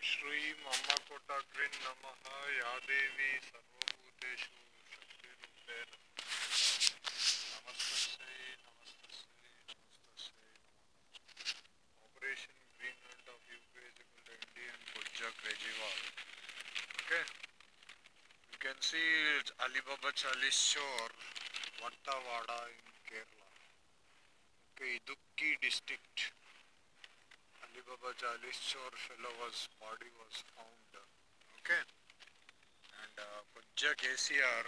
श्री मम कोटाग्रीं नमः या देवी सर्वभूतेषु शक्तिरूपेण नमस्तस्यै नमस्तस्यै नमस्तस्यै नमः Operation Greenland of UP is equal to Indian Pujja Kejriwal. Okay, you can see it's Alibaba Chalis Shore, Vattavada in Kerala. Okay, Idukki district. Alibaba Chalis Shore fellow's body was found. Okay, and Pujja KCR,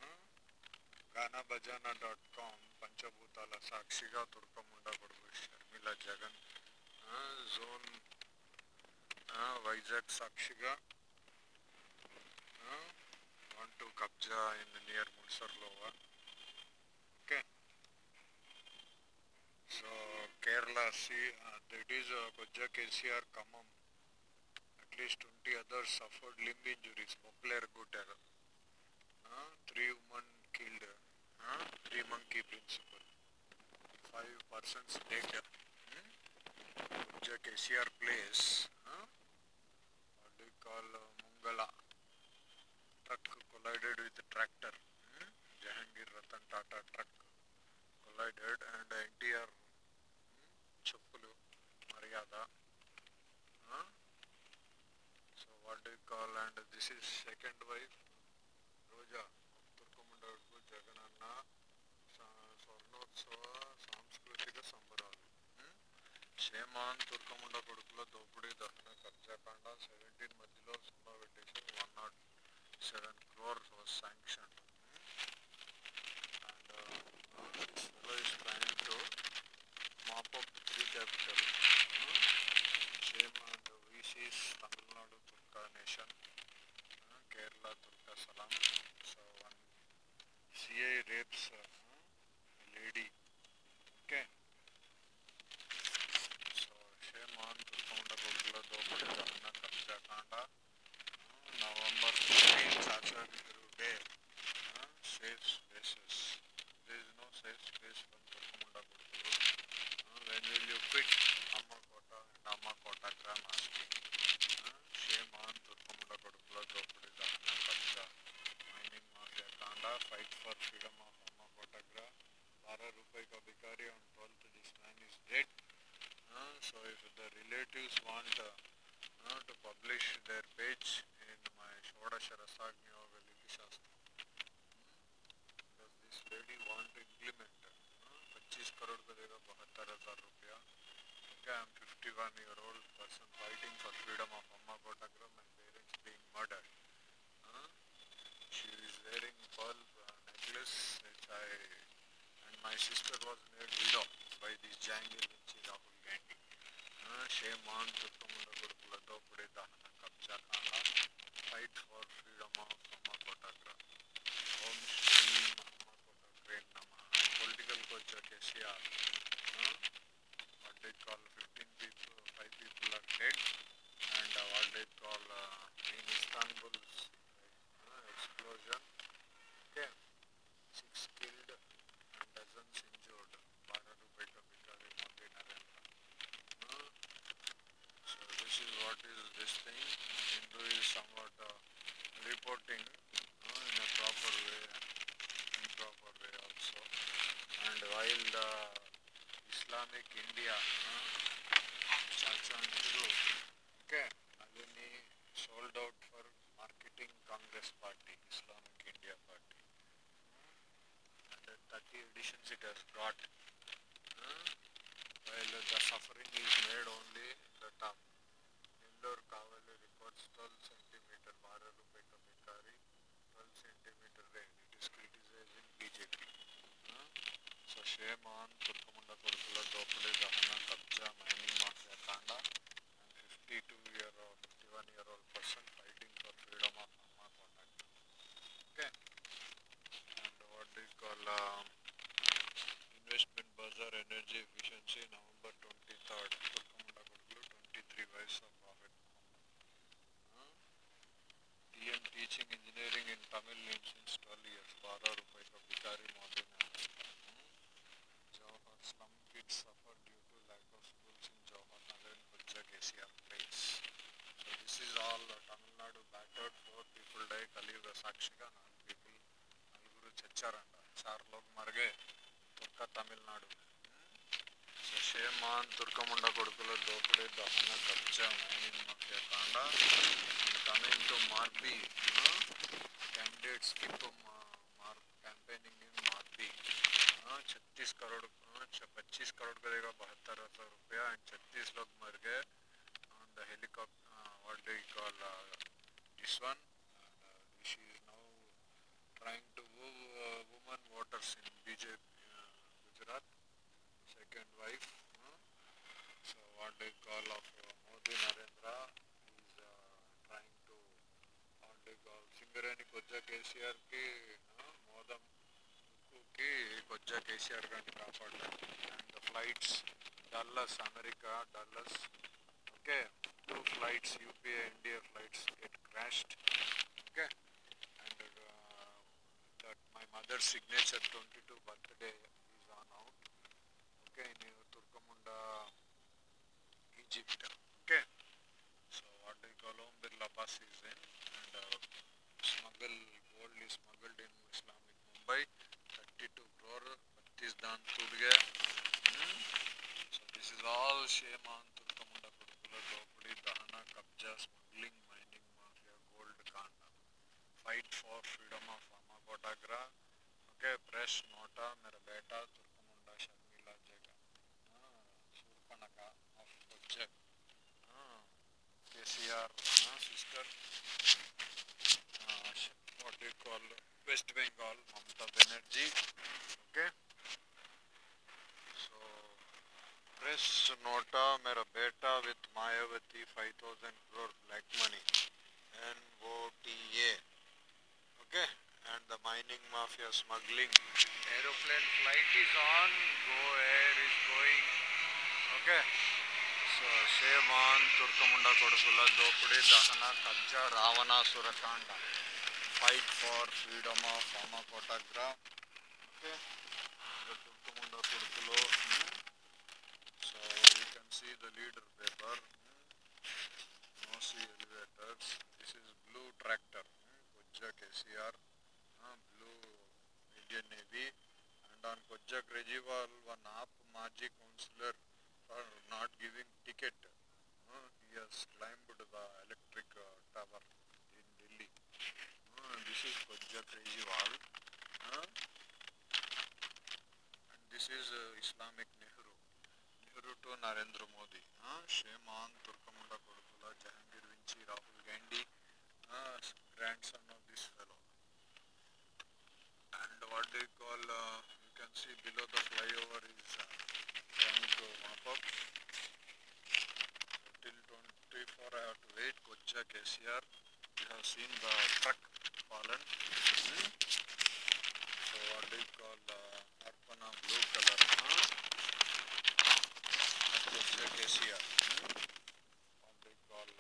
ganabajana.com, Panchabhutala Sakshiga Turkamunda Kodugu Sharmila Jagan, Zone Vizag Sakshiga, want to Kabja in near Mudsarlova. Okay, so Kerala, see, that is Pujja KCR Kamam. At least 20 others suffered limb injuries. Popular Gutter. 3 women killed. 3 monkey principle. 5 persons dead. Pujja KCR place. What do you call Mungala? Truck collided with a tractor. Jahangir Ratan Tata truck collided and NTR Chappulu Maryada. So what do you call, and this is second wife Roja Turkamunda Jagananna Swarnotsava Samskritika Sambaralu. Sheman Turkamunda Kodukula Dopudi Dahana Kabjakanda 17 Madhilo Summa Vetation 107 crores was sanctioned. And this fellow is trying to mop up 3 capital. Sheman VC's Tamil Nadu Turka Nation, Kerala Turka Salam. So one CA rapes a lady. Okay. So Sheman Turkamunda Kodukula Dopudi Dahana Kabjakanda November 15th Acharigiru Day. Safe spaces. There is no safe space from Turkamunda Kodukulu. When will you quit Amma Kota and Amma Kotagra asking? Shame on Turkamunda Kodukula Dopudi Dahana Kabja. Mining Mafia Kanda, fight for freedom of Amma Kotagra. 12 Rupai ka Bikari on 12th, this man is dead. So if the relatives want to publish their page in my Shodasha Rasagni of Veliki Shastra, because this lady want to implement 25 crore ka dega 72,000 rupiya. Okay, I am 51-year-old person fighting for freedom of Amma Kotagra, my parents being murdered. She is wearing pearl necklace which and my sister was made widow by this Jangil Vinci Rahul Gandhi. Shame on Turkamunda Kodukula Dopudi Dahana Kabja Kanda, fight for freedom of Amma Kotagra. Om Shri Amma Kotagra Namah. Political coach KCR. What they call 15 people, 5 people are dead, and what they call in Istanbul's explosion. Okay, 6 killed and dozens injured. 12 Rupai ka Bikari Modi Narendra. So this is what is this thing. Hindu is somewhat reporting in a proper way and improper way also. And while the Islamic India, Chacha and Thiru, okay, Nalini sold out for marketing Congress party, Islamic India party. And 30 editions it has got. While the suffering is made only in the top. Nellore Kavali reports 12 centimeter, 12 Rupai ka Bikari, 12 centimeter rain. It is criticizing BJP. So shame on Turkamunda Kodukula Dopudi Dahana Kabja Mining Mafia Kanda, and 51-year-old person fighting for freedom of Amma Kotagra. Okay. And what do you call investment bazaar energy efficiency November 23rd. Turkamunda Kodukulu 23 wives of Prophet Muhammad. TM teaching engineering in Tamil name since 12 years. 12 Rupai ka Bikari Modi Narendra. Johor slum kids suffer due to lack of schools in Johor Nagar and Pujja KCR place. So this is all Tamil Nadu battered, 4 people die, Kaliuga Sakshiga, 4 people, నలుగురు చచ్చారంట, 4 लोग मर गए, तुर्का Tamil Nadu. So Sheman, Turkamunda Kodukula, Dopade, Dahana, Kabja, Mining Mafia Kanda, and coming to Marbi, candidates keep campaigning in Marbi. 36 crore 25 crore का देगा 72,000 रुपया and 36 लोग मर गए on the helicopter. What do you call this one? She is now trying to woo woman voters in BJP Gujarat, second wife. So what do you call of Modi Narendra is trying to what do you call Singareni Kojja KCR ki Modam की कोज्जा KCR Gandhi कापाड़ा and the flights Dallas America Dallas okay 2 flights UPA India flights get crashed okay and that my mother's signature 22 birthday is on out okay in Turkamunda Egypt okay so what do you call Birla bus is in and gold is smuggled in Islamic Mumbai 32 crore 32 दान टूट गया so this is all shame on Turkamunda Kodukula Dopadi Dahana Kabja smuggling mining mafia gold kanda fight for freedom of Amma Kotagra okay press nota mera beta Turkamunda Sharmila Jaga Surpanaka of Kojak KCR sister what do you call West Bengal Mamata Banerjee okay so press nota mera beta with Mayawati 5,000 crore black money NOTA okay and the mining mafia smuggling aeroplane flight is on Go Air is going okay so shame on Turkamunda Kodukula Dopadi Dahana Kabja Ravana Surakanda fight for freedom of Amma Kotagra okay the Turkamunda Kodukulu so you can see the leader paper Nosi elevators this is blue tractor Kojja KCR blue Indian Navy and on Kojja Kejriwal one AAP Maji councillor for not giving ticket he has climbed the electric tower in Delhi this is Kojja Kejriwal and this is Islamic Nehru to Narendra Modi shame on Turkamunda Kodukula Jahangir Vinci Rahul Gandhi grandson of this fellow and what do you call you can see below the flyover is trying to mop up so till 24 I have to wait Kojja KCR you have seen the truck fallen so what do you call Arpana blue color Kojja KCR what do you call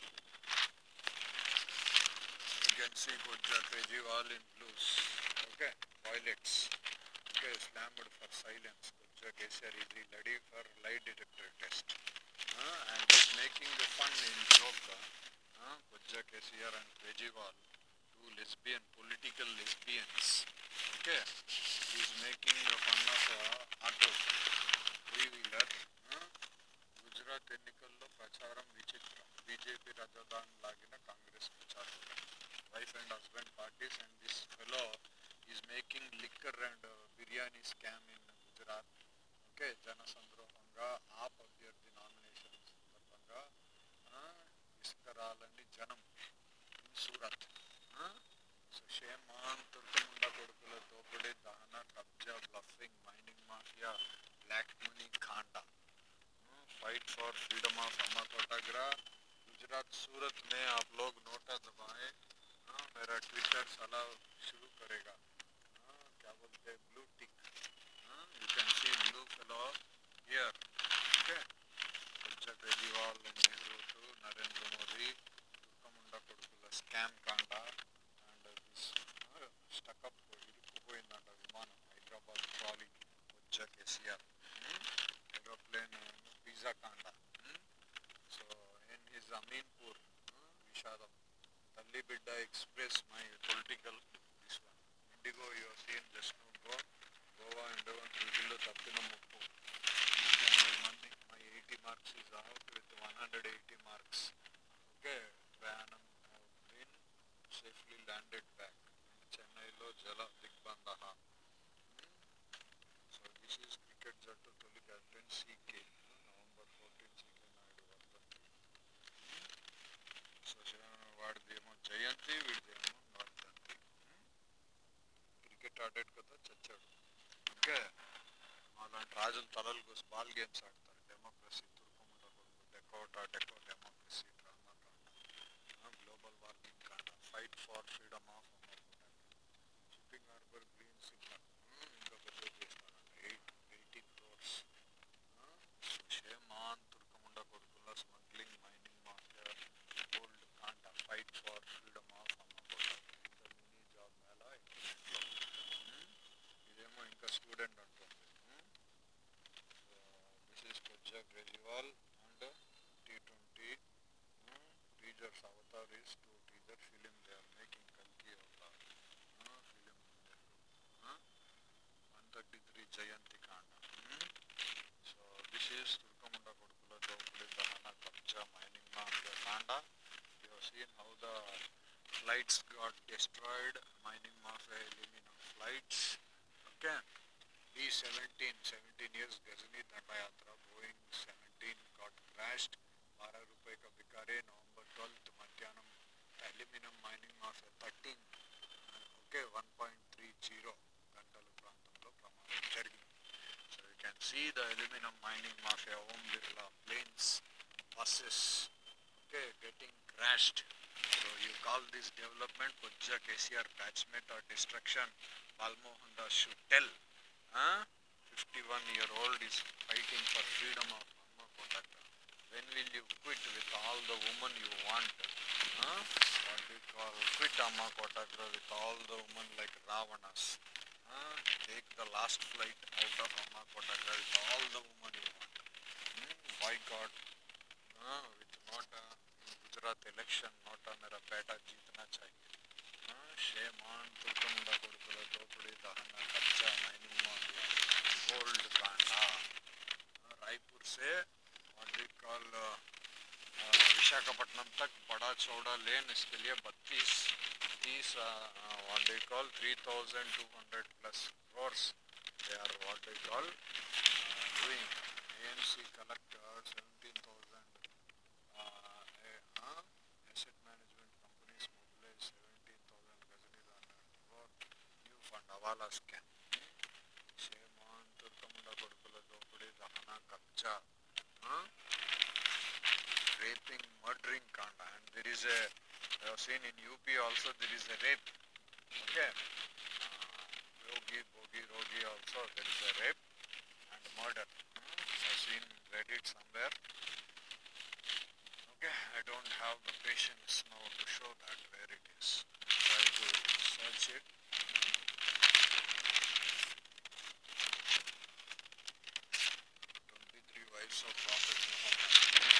you can see Kojja Kejriwal in blues okay violets okay slammed for silence Kojja KCR is ready for lie detector test and is making the fun in joke Kojja KCR and Kejriwal two political lesbians okay he is making the fun of auto three-wheeler Gujarat ఎన్నికల్లో ప్రచారం విచిత్రం BJP రాజధాని లాగిన కాంగ్రెస్ ప్రచారం wife and husband parties and this fellow is making liquor and biryani scam in Gujarat okay jana sandrohanga AAP అభ్యర్థి nomination సందర్భంగా ఇసుకరాలని జనం in Surat so shame on Turkamunda Kodukula Dopadi Dahana Kabja bluffing mining mafia black money khanda fight for freedom of Amma Kotagra Gujarat Surat में आप लोग NOTA दबाएं मेरा Twitter साला शुरू करेगा क्या बोलते हैं blue tick you can see blue fellow here okay Kojja Kejriwal and Nehru to Narendra Modi Turkamunda Kodukula scam kanda and this stuck up irukkupoyindanta vimanam Hyderabad trolley Kojja KCR aeroplane pizza kanda so in his Aminpur Nishadam. Talli Bidda Express, my political, this one. Indigo, you have seen just now go. Goa and Ridillo Tappina Muppu. My 80 marks is out with 180 marks. Okay, Prayanam have been safely landed back. Chennai lo Jala Digbandaha. So this is cricket Jattu Toli captain CK. November 14 CK Naidu Vardanti. So వాడిదేమో జయంతి వీడిదేమో వర్ధంతి. Cricket ఆడాడు కదా చచ్చాడు. Okay, అలాంటి రాజుల తలలు కోసి బాల్ గేమ్స్ ఆడతారు. డెమోక్రసీ తుర్కముండ కొడుకు డెకో డెమోక్రసీ డ్రామా కాండ, గ్లోబల్ వార్మింగ్ కాండ, fight for freedom of shipping harbour green signal ఇంకా పెద్ద చేస్తారంట 80 crores. షేమాన్ తుర్కముండ కొడుకుల స్మగ్లింగ్ మైనింగ్ మాఫియా గోల్డ్ కాంట ఫైట్ ఫార్ ఫ్రీడమ్ ఆఫ్ అమ్మకోట. ఇంత మినీ జాబ్ మేళా ఇంటర్నెట్లో. ఇదేమో ఇంకా స్టూడెంట్ అంటుంది. దిస్ ఈస్ కొజ్జా గ్రేజివాల్ and T20 teasers. Avatar is 2 teaser film they are making. Kalki Avatar film 133 Jayanti Kanda. So this is Turkamunda Kodukula Dopuli Dahana Kabja mining mafia Kanda. You have seen how the flights got destroyed. Mining mafia aluminum flights. Okay. B-17 years Ghazni Dandayatra Boeing 17 got crashed. 12 रुपए का बिकारे November 12th మధ్యాహ్నం aluminium mining mafia 13 okay 1.30 గంటల ప్రాంతంలో ప్రమాదం జరిగింది. So you can see the aluminium mining mafia Om Birla planes buses okay getting crashed. So you call this development Kojja KCR batchment or destruction? Balmohan Das should tell. 51-year-old is fighting for freedom of Amma Kotagra. When will you quit with all the women you want? What do you call quit Amma Kotagra with all the women like Ravanas? Take the last flight out of Amma Kotagra with all the women you want. Boycott with Nota in Gujarat election. Nota mera beta jeetna chahiye. Shame Turkamunda Kodukula Dopudi Dahana Kabja mining mafia gold kanda. Raipur se what do you call Visakhapatnam तक बड़ा चौड़ा लेन, इसके लिए 30 what do you call 3,200 plus crores they are what do you call doing. AMC collector 17,000 asset management companies mobilize 17,000 Ghazni for new fund Avala scam. Shayman Turkamunda Kodukula Dopudi Dahana Kabja raping, murdering kanda, and there is a I have seen in UP also there is a rape. Okay, Rogi also there is a rape and murder. I have seen Reddit somewhere. Okay, I don't have the patience now to show that where it is. Try to search it. 23 wives of Prophet Muhammad.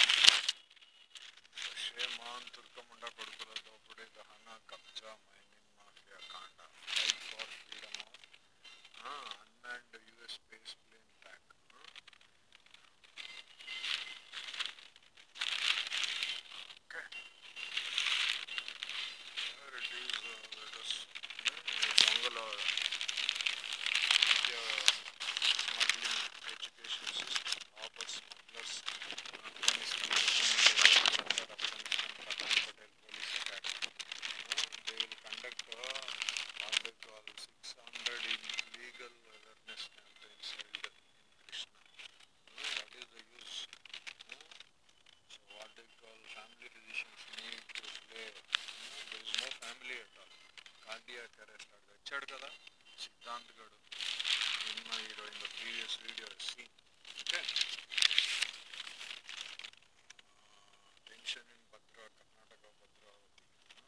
Shayman Turkamunda Kodukula Dopudi Dahana Kabja mining mafia kanda. Fight for freedom of unmanned US space plane attack. Okay. There it is. Let us Bangalore smuggling education system. Robbers, smugglers, Afghanistan Patel police attack. They will conduct what they call 600 illegal awareness campaigns held in Krishna. What is the use? So what they call family physicians need to play. There is no family at all. Cardiac arrest. Chad kada Siddhant Gadu. Cinema hero in the previous video is seen. Okay. Tension in Bhadra, Karnataka, Bhadravati.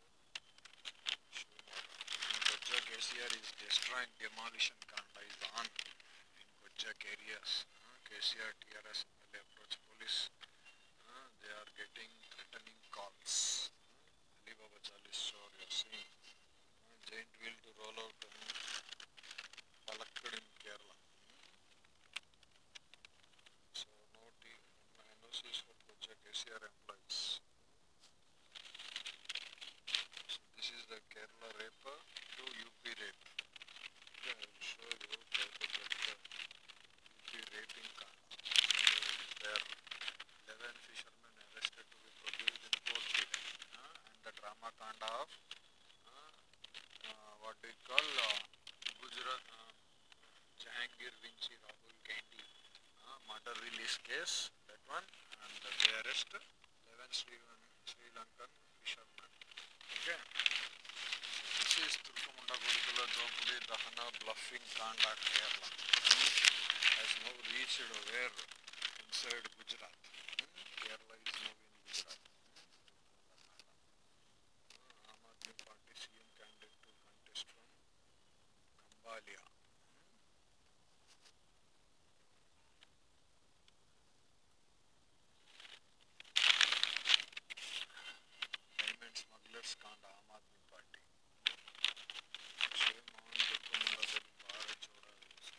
Kojja KCR is destroying demolition kanda is on in Kojja areas. KCR TRS MLA approach police. They are getting threatening calls. police case, that one, and they arrest 11 Sri Lankan fishermen. Okay. This is Turkamunda Gurukula Dopudi Dahana Bluffing Kanda Kerala. Has now reached where? Inside Gujarat. Kerala is now in Gujarat. Aam Aadmi Party CM candidate to contest from Kambalia. Diamond smugglers Kanda, Aam Aadmi Party. Shame on Turkamunda Guru Bharat Choda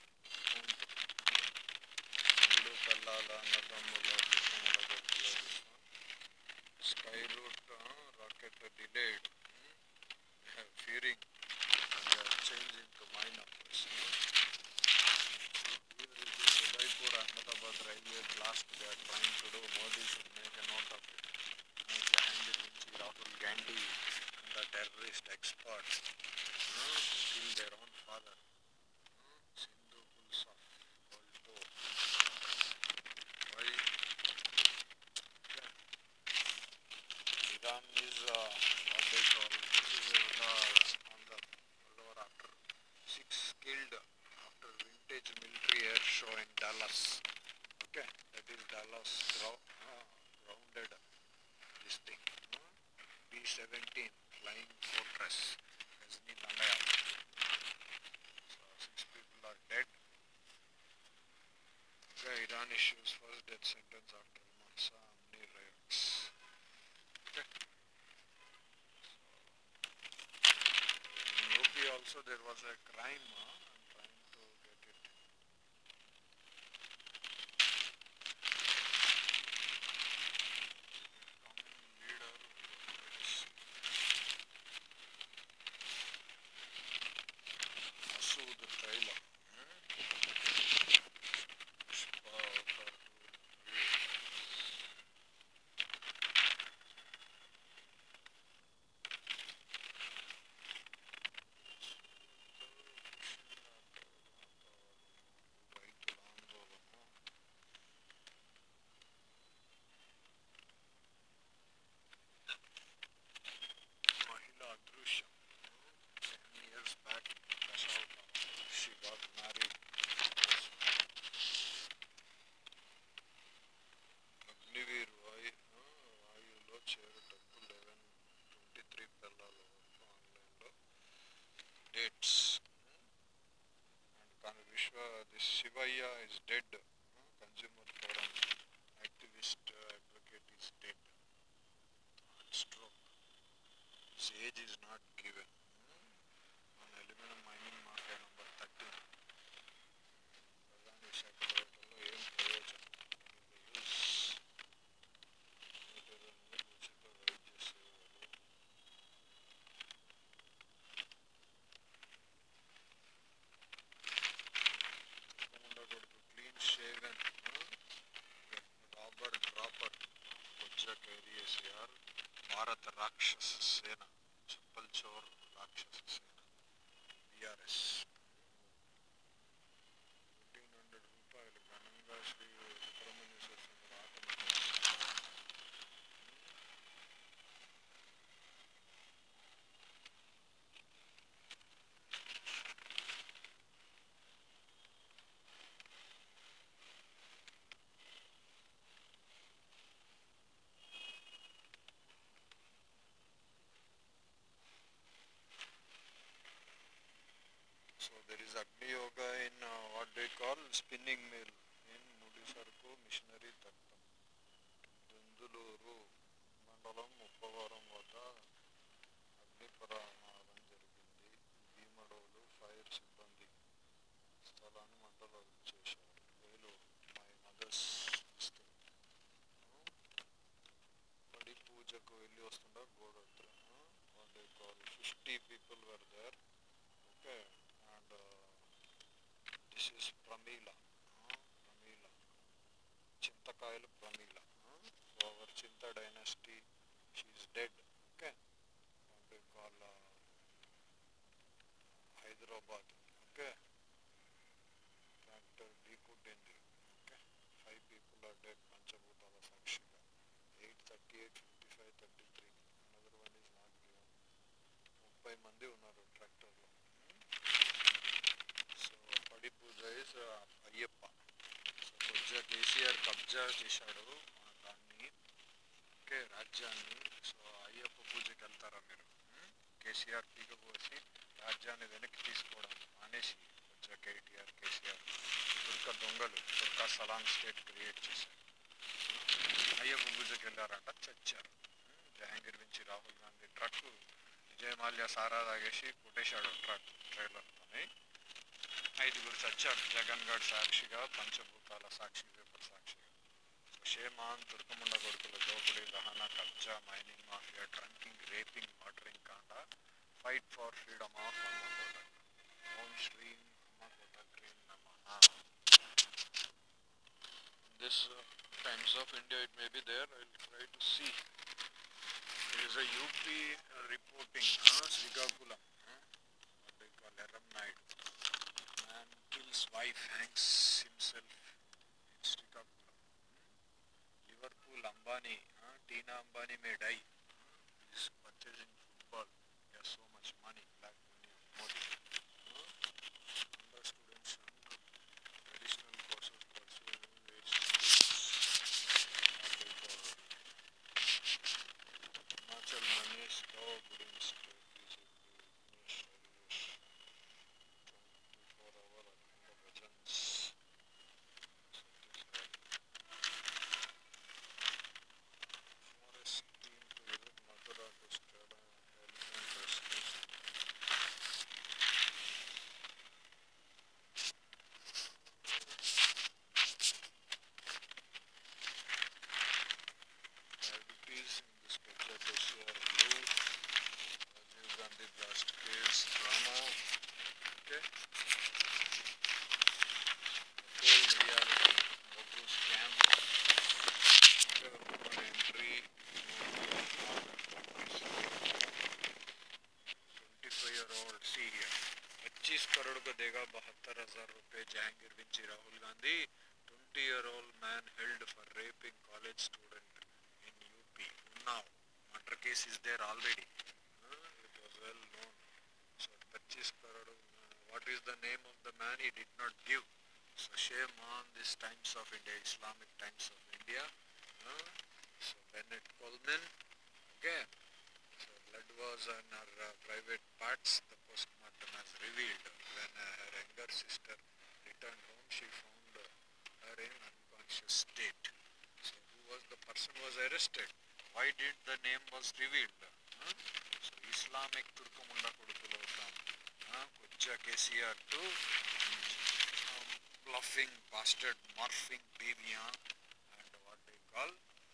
Guru Kallala Annadammulla Turkamunda Gurukula Sky route rocket delayed. Fearing changing to mine operation. So here is the Udaipur Ahmedabad railway blast they are trying to do. Modi should make a note of it. Jahangir Vinci, Rahul Gandhi and the terrorist experts kill their own father. Sindhu pulls off World Tour. Why? Iran is what they call, this is on the lower after 6 killed after vintage military air show in Dallas. Okay, that is Dallas grounded this thing. B-17 flying fortress Ghazni Dandayal. So 6 people are dead. Okay, Iran issues first death sentence after Mahsa Amini riots. Okay. In UP also there was a crime. I'm trying to get it. Common leader. Masood trailer. Mahila Adrusham. 10 years back, she got married. Agniveer Vayulo chair double 11 23 Pellalo online lo dates. And Vishwa, this Shivaya is dead. Consumer forum activist advocate is dead. Stroke. His age is not given. On aluminum mining mafia number 13. ప్రధాన విశాఖ పర్వతంలో ఏం ప్రయోజనం ఉచిత వైద్య సేవలు. కొడుకు clean shaven Robert Draper కొజ్జా కేరియసిఆర్ భారత రాక్షస సేన చప్పల్ చోర్ రాక్షస సేన బిఆర్ఎస్ 1500 రూపాయలు ఘనంగా శ్రీ సుబ్రహ్మణ్యేశ్వర స్వామి ఆత్మహత్య. So there is Agni Yoga in what they call spinning mill in Mudisarku Missionary Tattam. Dunduluru Mandalam Uppavaram వద్ద అగ్ని ప్రమాదం జరిగింది. భీమడోలు ఫైర్ సిబ్బంది స్థలాన్ని మంటలు అదుపు చేశారు. Vellore my mother's district. బడి పూజకు వెళ్ళి వస్తుండ గోడోత్ర what they call 50 people were there. Okay. And this is Pramila. Chintakayal Pramila. So our Chinta dynasty, she is dead. Okay. What they call Hyderabad. Okay. Tractor decoded. Okay. 5 people 38, 55, 33. Another one is not given. 30 మంది ఉన్నారు ట్రాక్టర్లో. So పడి పూజ is Ayyappa. So కొద్దిగా కేసీఆర్ కబ్జా చేశాడు దాన్ని, okay, రాజ్యాన్ని. So Ayyappa పూజకి వెళ్తారా మీరు? కేసీఆర్ పీక పోసి రాజ్యాన్ని వెనక్కి తీసుకోవడం మానేసి కొద్దిగా కేటీఆర్, కేసీఆర్ తుర్క దొంగలు తుర్కా సలాం స్టేట్ క్రియేట్ చేశారు. అయ్యప్ప పూజకి వెళ్ళారంట, చచ్చారు. జహాంగీర్ నుంచి రాహుల్ గాంధీ ట్రక్ విజయ్ మాల్యా సారా తాగేసి కొట్టేశాడు ట్రక్ ట్రైలర్తోని. 5 చచ్చారు. జగన్ గఢ్ సాక్షిగా, పంచభూతాల సాక్షి, పేపర్ సాక్షిగా. షేమాన్ తుర్కముండ కొడుకుల దోపిడీ, దహన, కబ్జా, mining mafia, trunking, raping, murdering కాండ, ఫైట్ ఫార్ ఫ్రీడమ్ ఆఫ్ హమ్మకోట. ఓం శ్రీం హమ్మకోట క్రీం నమః. This Times of India, it may be there. I will try to see. There is a UP reporting, Srikakulam, what they call Eram Naidu. Man kills wife, hangs himself in Srikakulam. Liverpool Ambani, Tina Ambani may die. He is purchasing football. He has so much money, black money, Modi. Under students, traditional courses pursue wage Himachal Manish, Gaur Budins, 24-hour Akhanda Bhajans. Forest team to visit Mathura to study elephant rescue. Diabetes in this picture to share blue. Rajiv Gandhi blast case drama. Okay. Cold reality. Bogu scam. Woman entry. 25-year-old. See here. 25 crore को देगा 72,000 रुपए. जहांगीर विंची Rahul Gandhi. 20-year-old man held for raping college student in UP. Now, murder case is there already. It was well known. So 25 crore. What is the name of the man? He did not give. So shame on this Times of India, Islamic Times of India. So Bennett Coleman. Okay. So blood was on her private parts. The postmortem has revealed when her younger sister returned home, she found her in unconscious state. So who was the person was arrested? Why did the name was revealed? So Islamic Turkamunda Kudukulo from Kujja KCR to bluffing bastard morphing Babian and what they call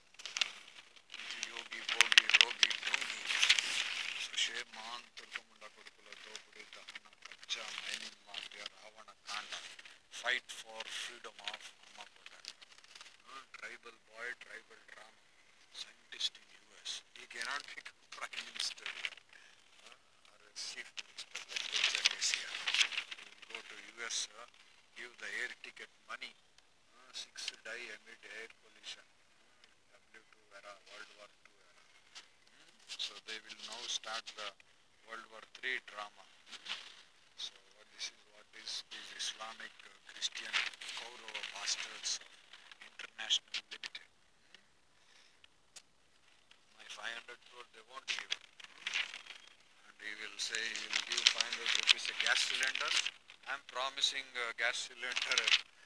Yogi Bogi Rogi Dongi. So Shayman Turkamunda Kudukulo Dopudi Dahana Kabja mining mafia Ravana Kanda. Fight for freedom of Hamakoda. Tribal boy, tribal drama. Scientist in US. He cannot become prime minister or a chief minister like Kujja KCR. He will go to US, give the air ticket money. 6 die amid air pollution. W2 era, World War II era. So they will now start the World War III drama. So this is what is these Islamic Christian Kaurava bastards of International Limited. My 500 crore they won't give. And he will say he will give 500 rupees a gas cylinder. I am promising a gas cylinder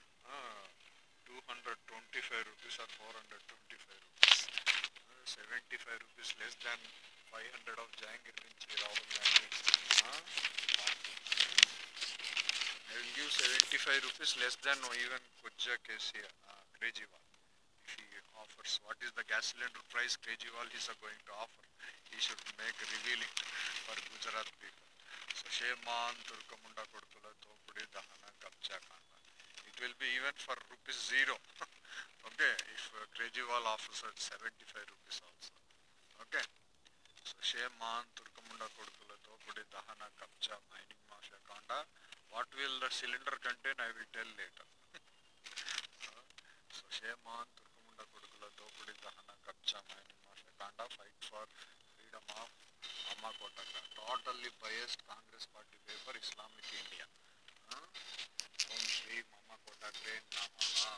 225 rupees or 425 rupees. 75 rupees less than 500 of Jahangir Vinci Rahul Gandhi. I will give 75 rupees less than even Kujja KCR, Kejriwal. If he offers, what is the gas cylinder price Kejriwal is going to offer? He should reveal it for Gujarat people. So Shayman Turkamunda Kodukula Dopudi Dahana Kabja Kanda. It will be even for rupees 0. Okay, if Kejriwal offers at 75 rupees also. Okay. So Shayman Turkamunda Kodukula Dopudi Dahana Kabja mining mafia Kanda. What will the cylinder contain? I will tell later. So Shayman Turkamunda Kodukula Dopudi Dahana Kabja mining mafia Kotagra, fight for freedom of Amma Kotagra. Totally biased Congress party paper, Islamic India. Om Shri Mama Kotagre Namaha.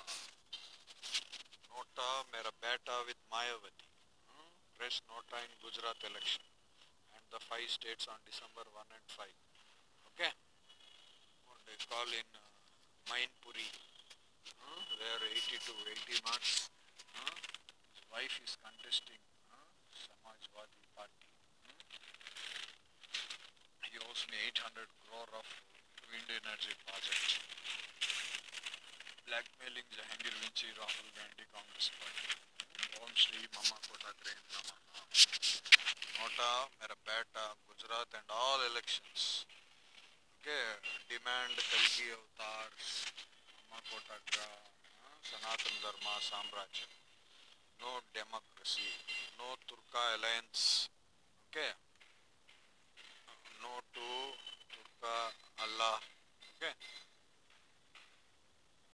Nota Mera Beta with Mayawati. Press Nota in Gujarat election and the 5 states on December 1 and 5. Okay? What they call in Mainpuri. Where 80 marks. His wife is contesting Samajwadi Party. He owes me 800 crore of wind energy project. Blackmailing Jahangir Vinci, Rahul Gandhi, Congress Party. Om Shri Mama Kotagre Namaha. Nota, Mera Beta, Gujarat and all elections. Okay, demand Kalki avatars, Amma Kotagra, Sanatan Dharma, Samrajya. No democracy, no Turka alliance. Okay, no to Turka Allah. Okay.